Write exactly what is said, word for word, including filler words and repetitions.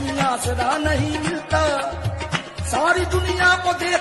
कहीं आसरा नहीं मिलता। सारी दुनिया को दे